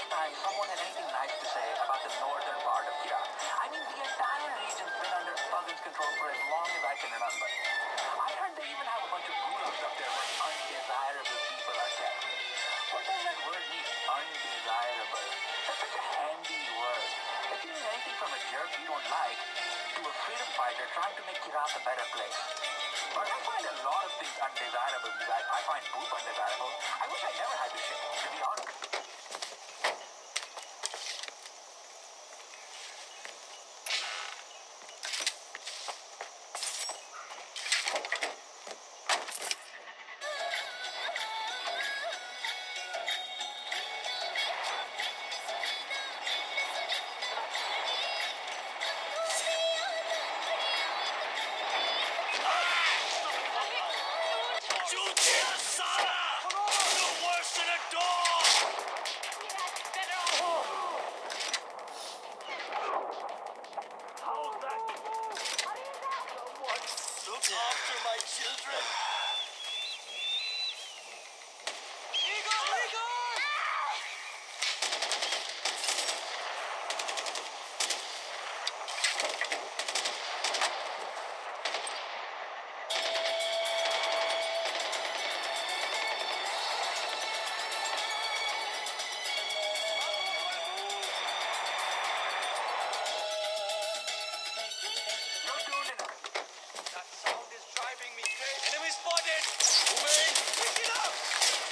time someone had anything nice to say about the northern part of Iraq. I mean, the entire region's been under Pagan's control for as long as I can remember. I heard they even have a bunch of gulags up there where undesirable people are kept. What does that word mean? Undesirable. That's such a handy word. It can mean anything from a jerk you don't like to a freedom fighter trying to make Iraq a better place. But I find a lot of things undesirable, you guys. I find poop undesirable. I wish I never had to shit, to be honest. After my children. You're doing it. That sound is driving me crazy. Enemy spotted! Moving! Pick it up!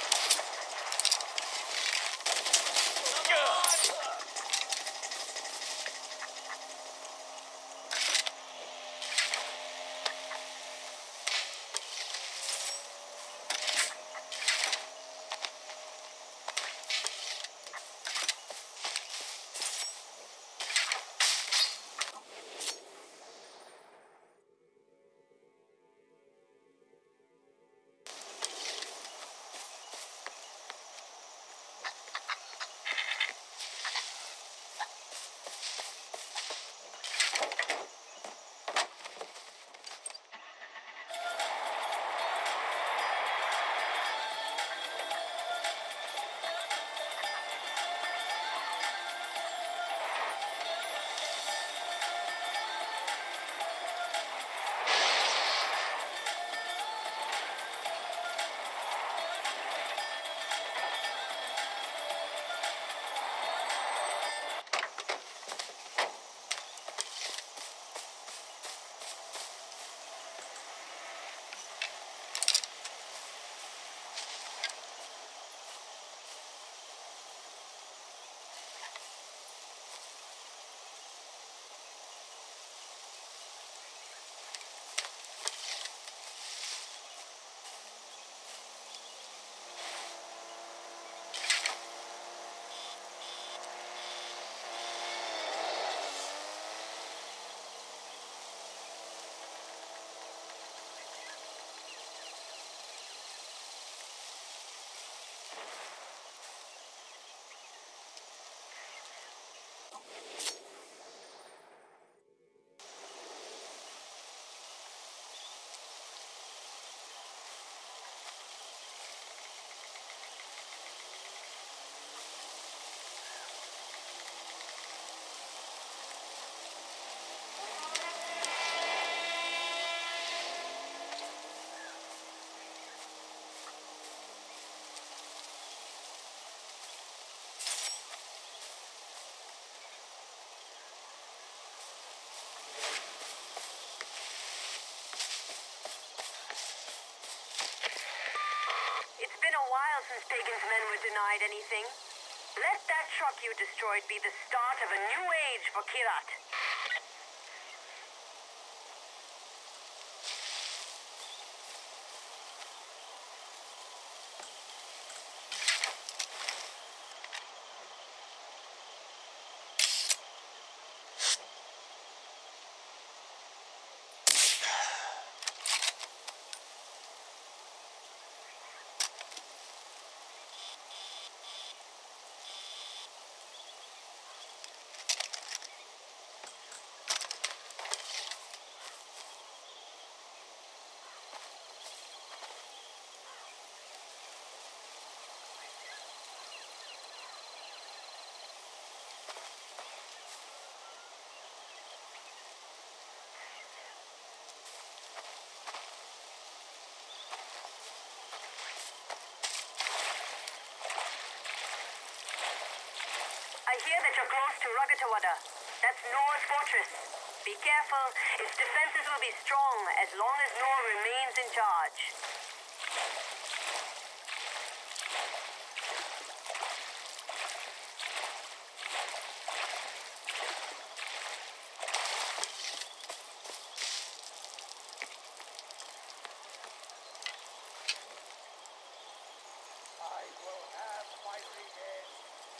It's been a while since Pagan's men were denied anything. Let that truck you destroyed be the start of a new age for Kyrat. I hear that you're close to Ragatawada. That's Noah's fortress. Be careful. Its defenses will be strong as long as Noah remains in charge. I will have my revenge.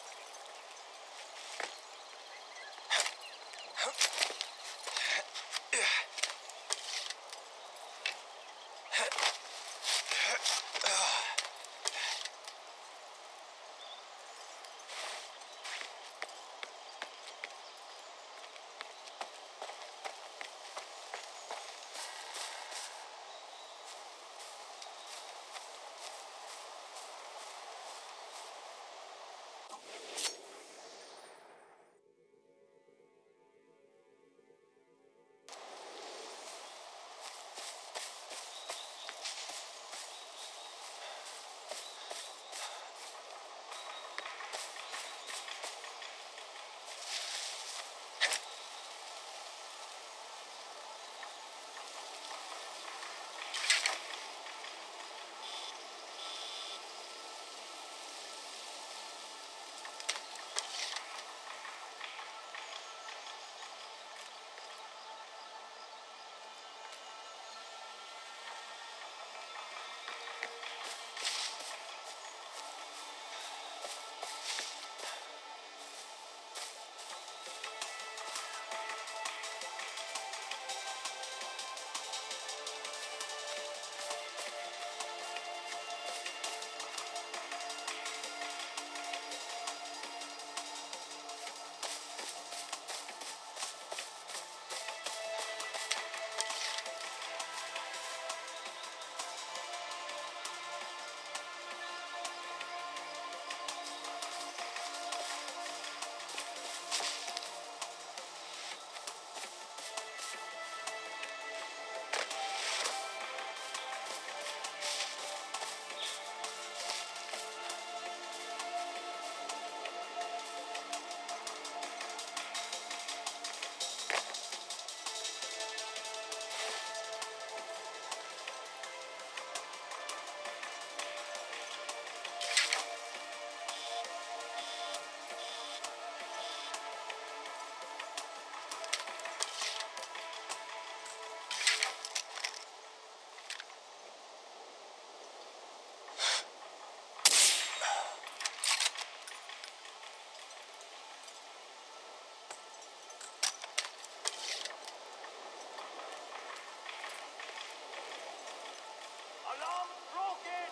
Alarm broken!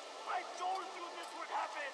I told you this would happen!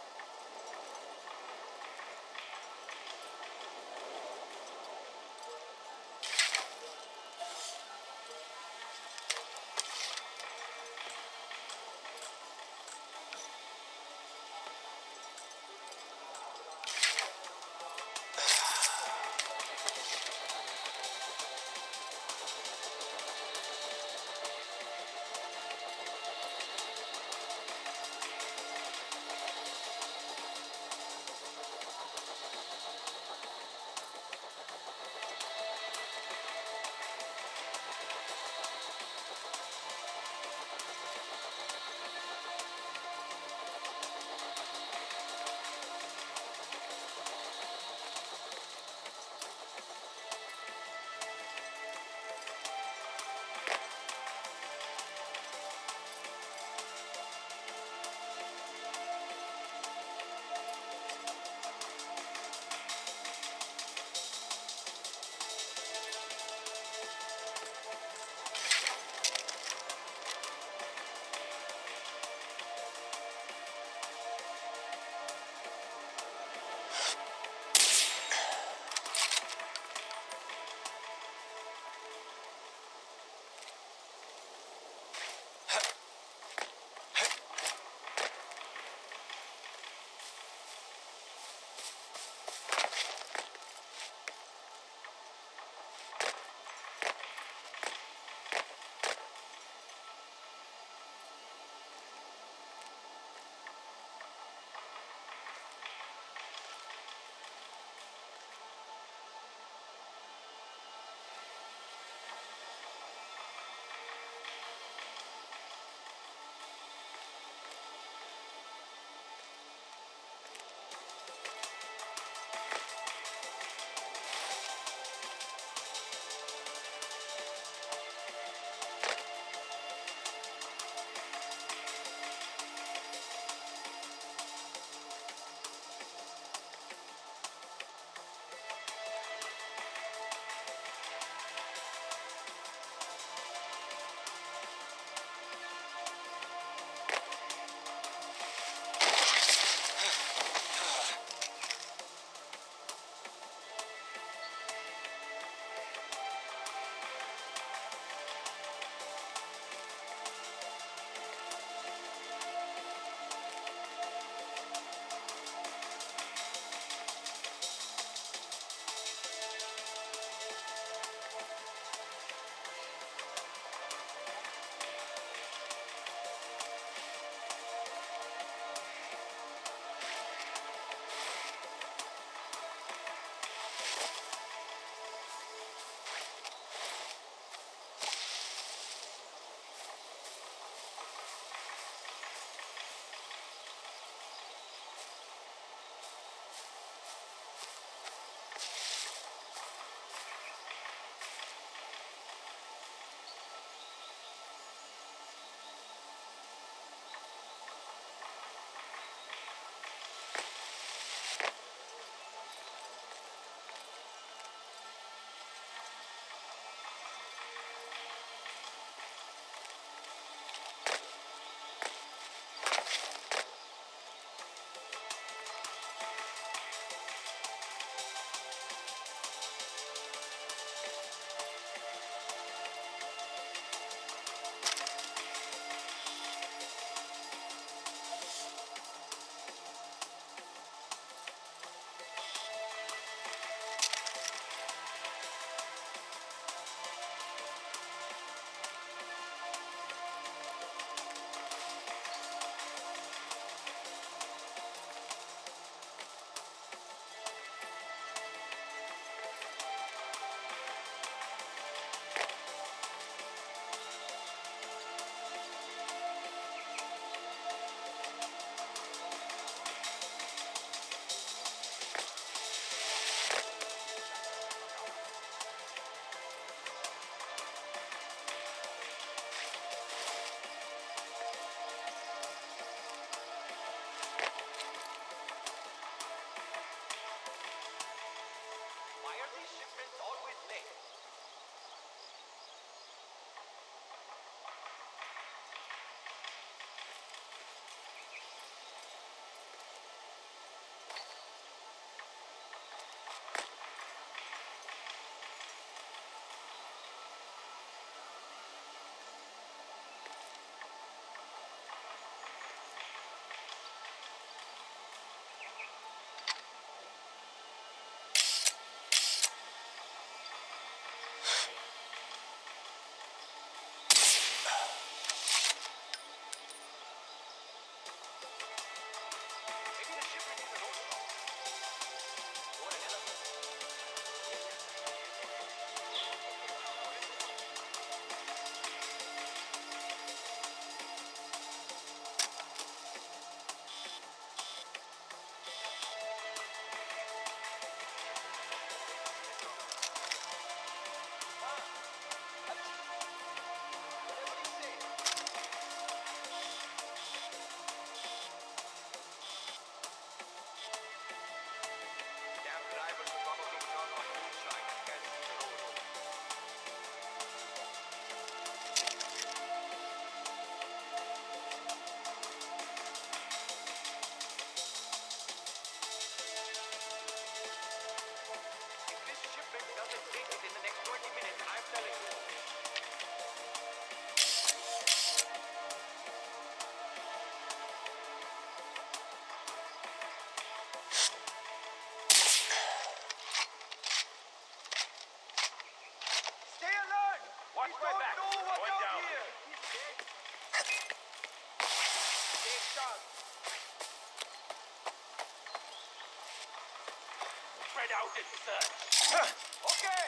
spread out and search. Okay.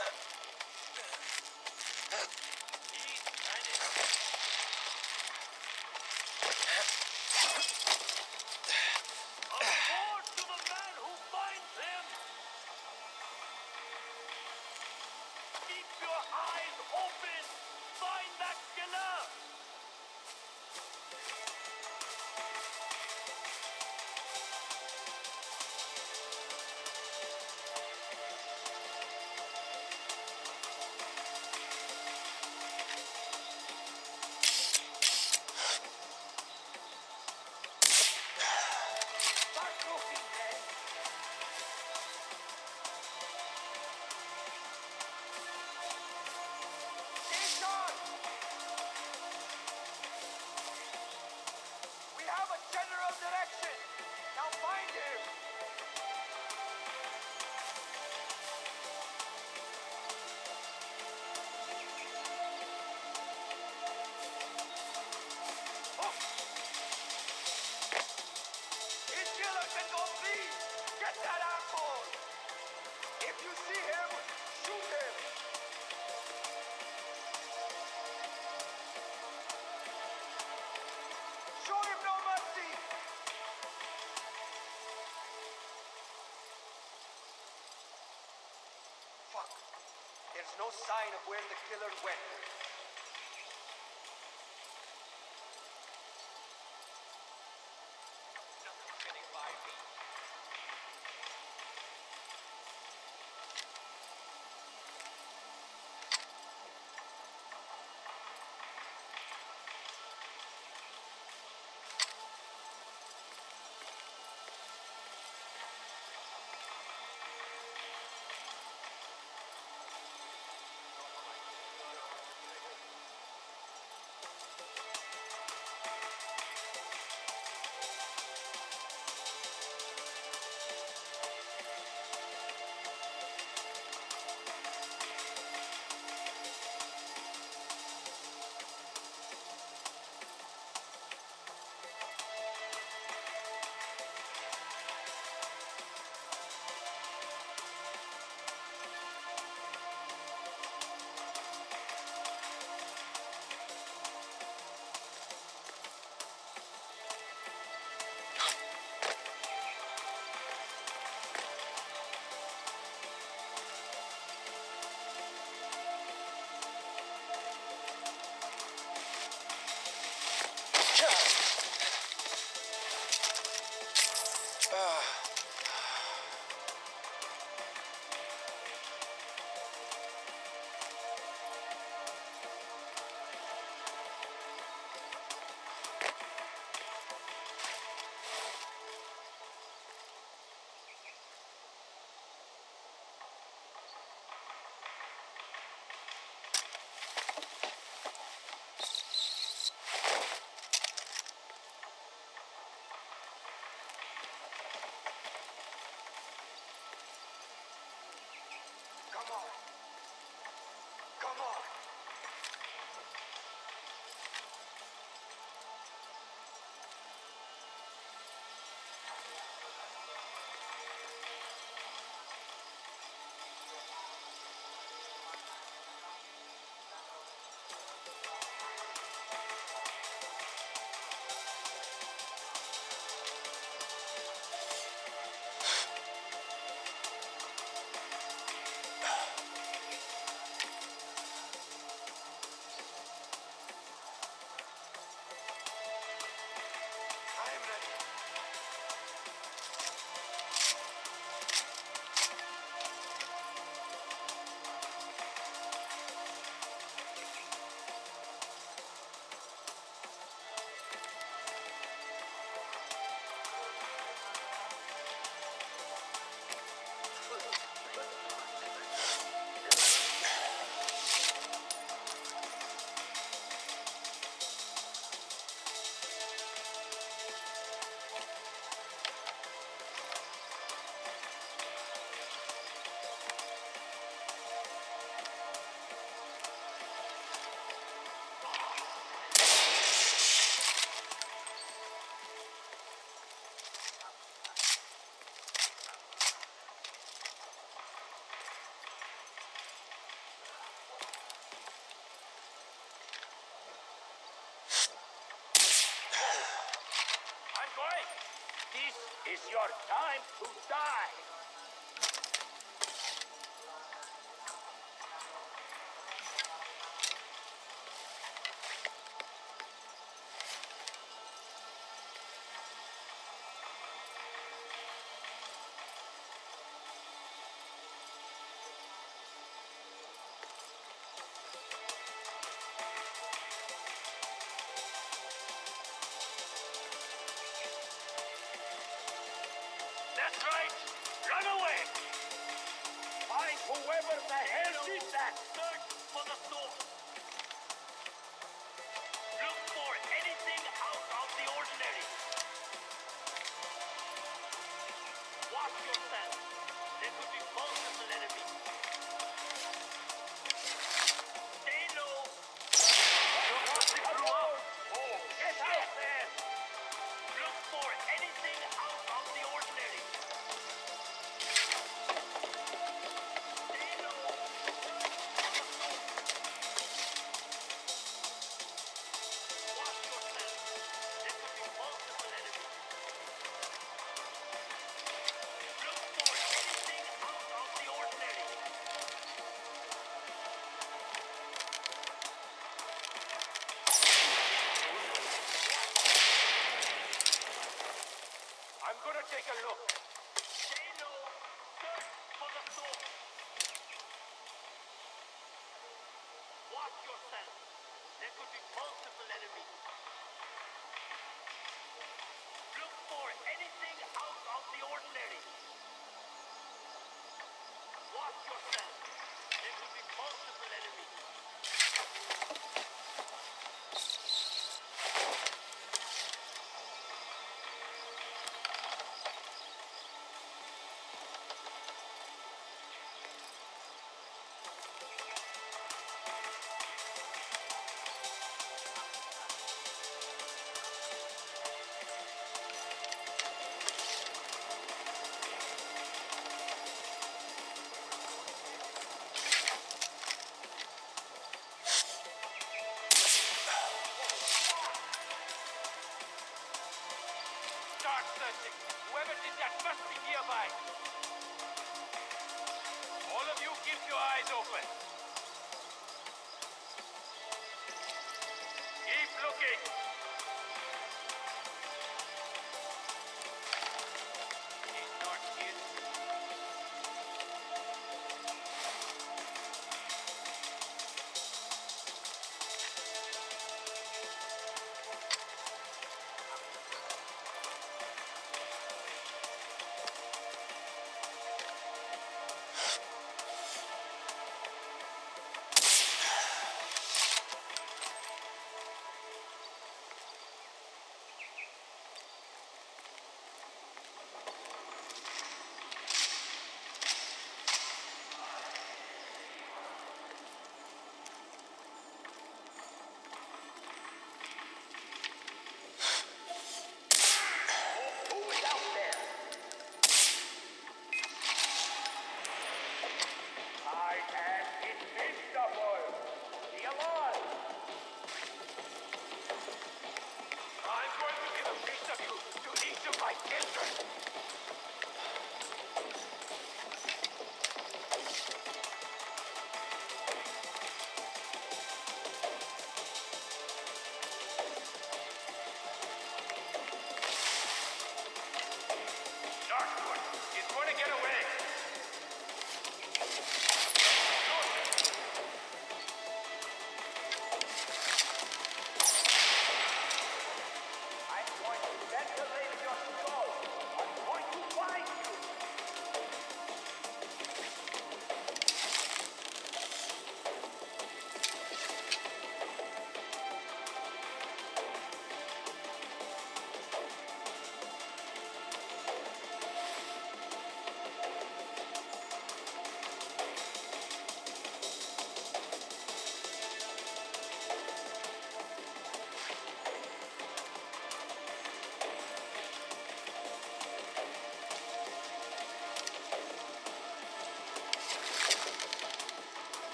He's managed. Award to the man who finds him. Keep your eyes open. Find that killer. Start looking, man. Jason! We have a general direction. Now find him. Oh. His killer can go free. Get that asshole. If you see him, shoot him. Show him no mercy. Fuck. There's no sign of where the killer went. Nothing's getting by me. Come on. Come on. This is your time to die. That's right. Run away. Find whoever the hell did that. Search for the source. Look for anything out of the ordinary. Watch yourself. There could be multiple enemies. Stay low. Oh, get out there. Look for anything out of the ordinary. Stay low. Watch yourself. There could be multiple enemies. Look for anything out of the ordinary. I'm gonna take a look. Stay low. Search for the source. Watch yourself. There could be multiple enemies. Look for anything out of the ordinary. Watch yourself. There could be multiple enemies. Start searching. Whoever did that must be nearby. All of you keep your eyes open. Keep looking. He's not here.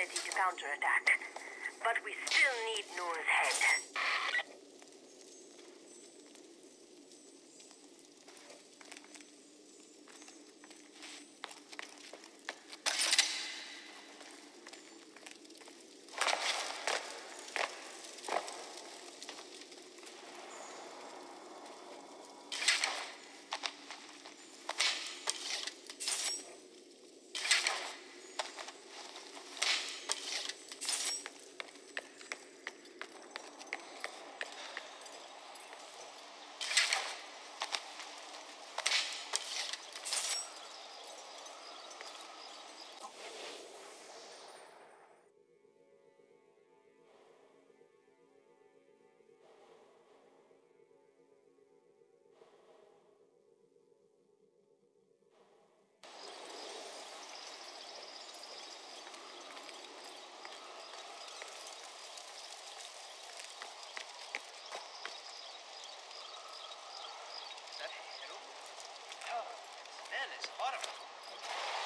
ready to counterattack. But we still need Noor's head. Is that Hero? Oh, that smell is horrible.